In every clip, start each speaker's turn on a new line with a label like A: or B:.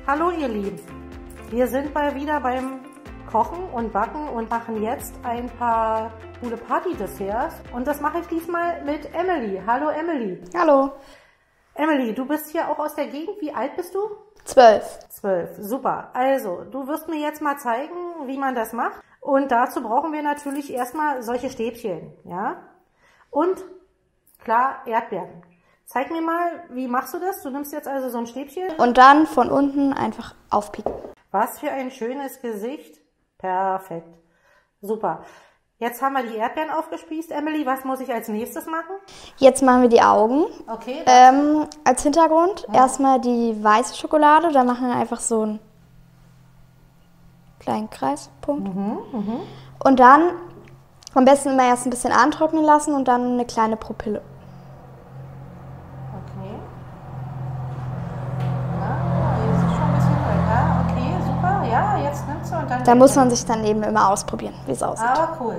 A: Hallo ihr Lieben, wir sind mal wieder beim Kochen und Backen und machen jetzt ein paar coole Party-Desserts und das mache ich diesmal mit Emily. Hallo Emily.
B: Hallo.
A: Emily, du bist hier auch aus der Gegend. Wie alt bist du?
B: 12.
A: 12, super. Also, du wirst mir jetzt mal zeigen, wie man das macht. Und dazu brauchen wir natürlich erstmal solche Stäbchen, ja? Und, klar, Erdbeeren. Zeig mir mal, wie machst du das? Du nimmst jetzt also so ein Stäbchen.
B: Und dann von unten einfach aufpieken.
A: Was für ein schönes Gesicht. Perfekt. Super. Jetzt haben wir die Erdbeeren aufgespießt. Emily, was muss ich als nächstes machen?
B: Jetzt machen wir die Augen.
A: Okay.
B: Als Hintergrund erstmal die weiße Schokolade. Da machen wir einfach so einen kleinen Kreispunkt. Und dann am besten immer erst ein bisschen antrocknen lassen und dann eine kleine Pupille.
A: Okay. Ja, jetzt ist schon ein bisschen weit. Ja, okay, super. Ja, jetzt nimmst du und dann...
B: Da muss man sich dann eben immer ausprobieren, wie es aussieht.
A: Ah, cool.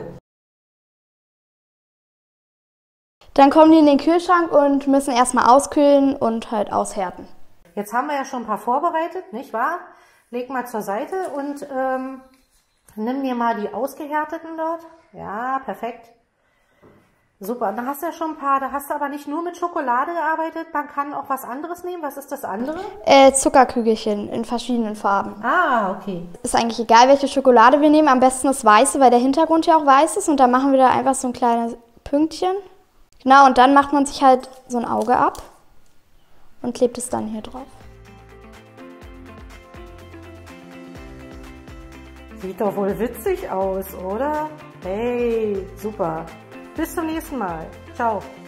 B: Dann kommen die in den Kühlschrank und müssen erstmal auskühlen und halt aushärten.
A: Jetzt haben wir ja schon ein paar vorbereitet, nicht wahr? Leg mal zur Seite und nimm mir mal die ausgehärteten dort. Ja, perfekt. Super, dann hast du ja schon ein paar, da hast du aber nicht nur mit Schokolade gearbeitet, man kann auch was anderes nehmen. Was ist das andere?
B: Zuckerkügelchen in verschiedenen Farben.
A: Ah, okay.
B: Ist eigentlich egal, welche Schokolade wir nehmen. Am besten das Weiße, weil der Hintergrund ja auch weiß ist. Und dann machen wir da einfach so ein kleines Pünktchen. Genau, und dann macht man sich halt so ein Auge ab und klebt es dann hier drauf.
A: Sieht doch wohl witzig aus, oder? Hey, super. Bis zum nächsten Mal. Ciao.